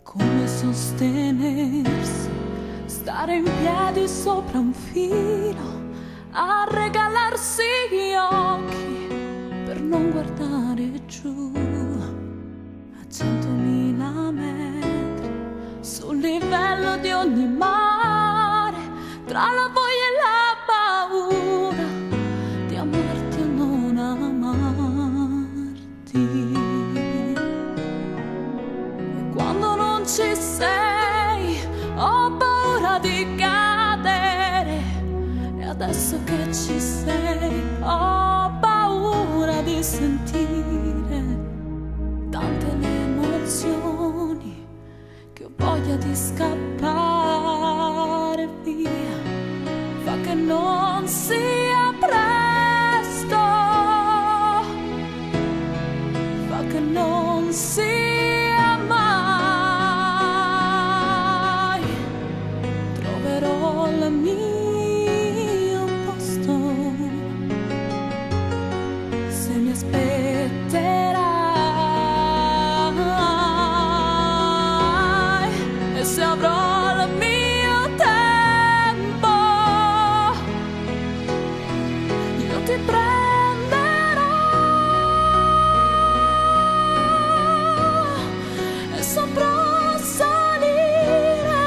Come sostenersi, stare in piedi sopra un filo, a regalarsi gli occhi per non guardare giù. A 100.000 metri sul livello di ogni mare, tra la voglia e la paura di amarti o non amarti. E quando non ci sei ho paura di cadere, e adesso che ci sei ho paura di sentire tante le emozioni che ho voglia di scappare via. Fa che non sia presto, fa che non sia mai. Troverò il mio posto se mi aspetterai, e se avrò il mio tempo io ti prenderò e saprò salire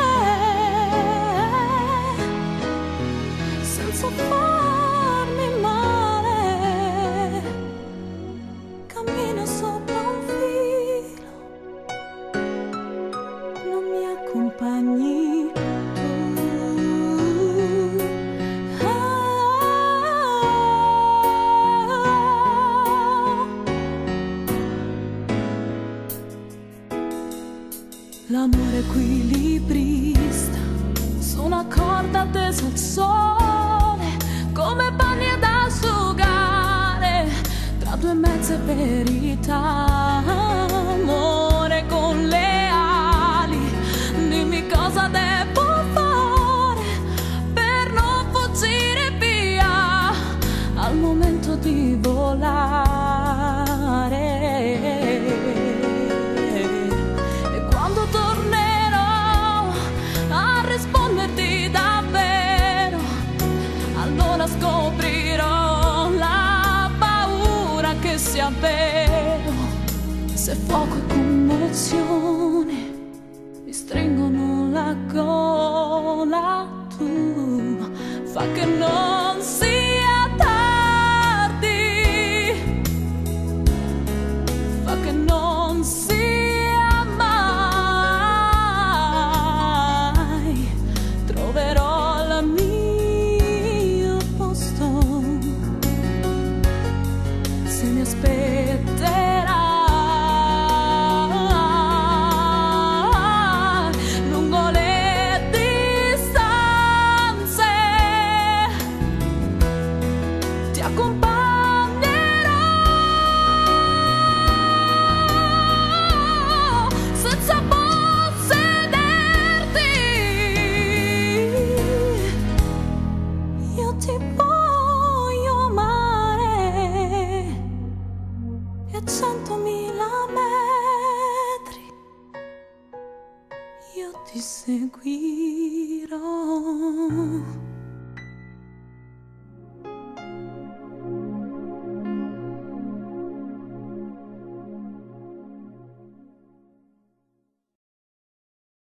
senza farmi male. Cammino sopra un filo, non mi accompagni tu. L'amore equilibrista su una corda tesa al sole, come bagni da asciugare tra due mezze verità. Amore con le ali, dimmi cosa devo fare per non fuggire via al momento di volare. E quando tornerò a risponderti davvero, allora scoprirò la paura che sia vero. Se fuoco e commozione mi stringono la gola, tu fa che non sia tardi, fa che non sia mai. Troverò il mio posto se mi aspetterai lungo le distanze. Ti accompagnerò senza possederti. Io ti voglio amare e a 100.000 metri io ti seguirò.